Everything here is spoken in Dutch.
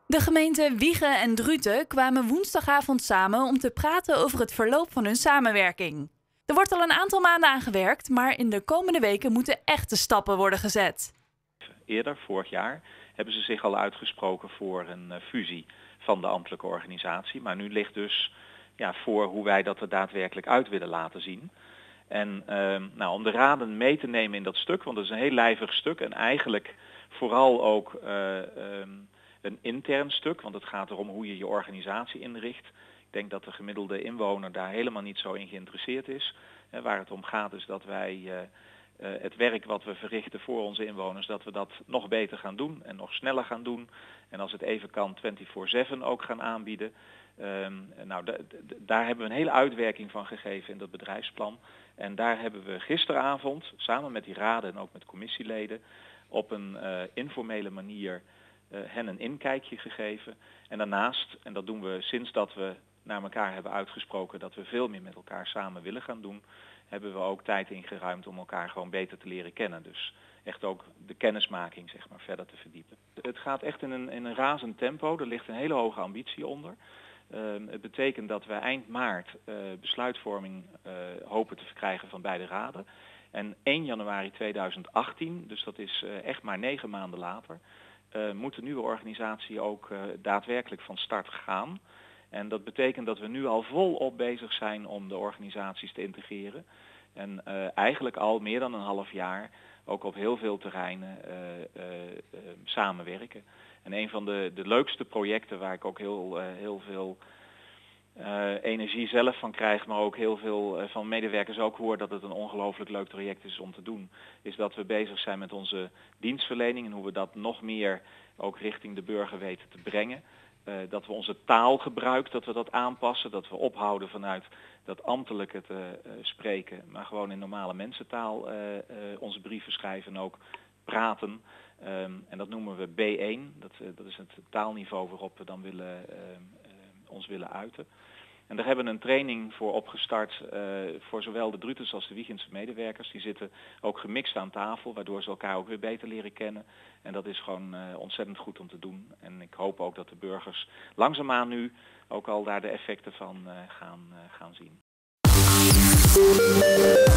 De gemeenten Wijchen en Druten kwamen woensdagavond samen om te praten over het verloop van hun samenwerking. Er wordt al een aantal maanden aan gewerkt, maar in de komende weken moeten echte stappen worden gezet. Eerder, vorig jaar, hebben ze zich al uitgesproken voor een fusie van de ambtelijke organisatie. Maar nu ligt dus voor hoe wij dat er daadwerkelijk uit willen laten zien. En om de raden mee te nemen in dat stuk, want het is een heel lijvig stuk en eigenlijk vooral ook een intern stuk, want het gaat erom hoe je je organisatie inricht. Ik denk dat de gemiddelde inwoner daar helemaal niet zo in geïnteresseerd is. Waar het om gaat is dat wij het werk wat we verrichten voor onze inwoners, dat we dat nog beter gaan doen en nog sneller gaan doen. En als het even kan 24/7 ook gaan aanbieden. Daar hebben we een hele uitwerking van gegeven in dat bedrijfsplan. En daar hebben we gisteravond, samen met die raden en ook met commissieleden, op een informele manier hen een inkijkje gegeven. En daarnaast, en dat doen we sinds dat we naar elkaar hebben uitgesproken dat we veel meer met elkaar samen willen gaan doen, hebben we ook tijd ingeruimd om elkaar gewoon beter te leren kennen. Dus echt ook de kennismaking verder te verdiepen. Het gaat echt in een razend tempo. Er ligt een hele hoge ambitie onder. Het betekent dat we eind maart besluitvorming hopen te verkrijgen van beide raden. En 1 januari 2018, dus dat is echt maar 9 maanden later, moet de nieuwe organisatie ook daadwerkelijk van start gaan. En dat betekent dat we nu al volop bezig zijn om de organisaties te integreren. En eigenlijk al meer dan een half jaar ook op heel veel terreinen samenwerken. En een van de leukste projecten waar ik ook heel veel energie zelf van krijg, maar ook heel veel van medewerkers ook hoor dat het een ongelooflijk leuk traject is om te doen, is dat we bezig zijn met onze dienstverlening en hoe we dat nog meer ook richting de burger weten te brengen. Dat we onze taalgebruik, dat we dat aanpassen, dat we ophouden vanuit dat ambtelijke te spreken, maar gewoon in normale mensentaal onze brieven schrijven en ook praten. En dat noemen we B1, dat is het taalniveau waarop we dan ons willen uiten. En daar hebben we een training voor opgestart voor zowel de Drutens als de Wijchense medewerkers. Die zitten ook gemixt aan tafel, waardoor ze elkaar ook weer beter leren kennen. En dat is gewoon ontzettend goed om te doen. En ik hoop ook dat de burgers langzaamaan nu ook al daar de effecten van gaan zien.